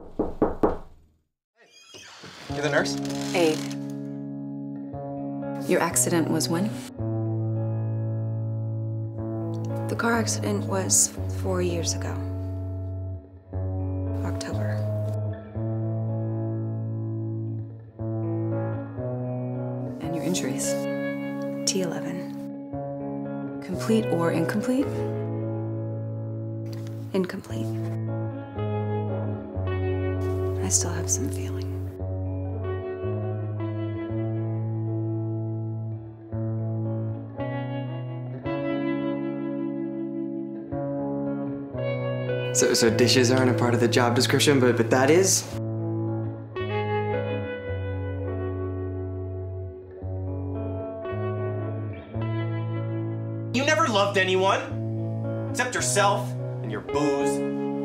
You're the nurse? Abe. Your accident was when? The car accident was 4 years ago. October. And your injuries? T11. Complete or incomplete? Incomplete. I still have some feeling. So dishes aren't a part of the job description, but that is? You never loved anyone, except yourself and your booze.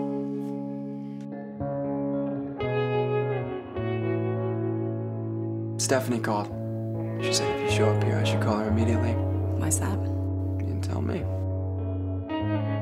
Stephanie called. She said if you show up here, I should call her immediately. Why's that? You didn't tell me.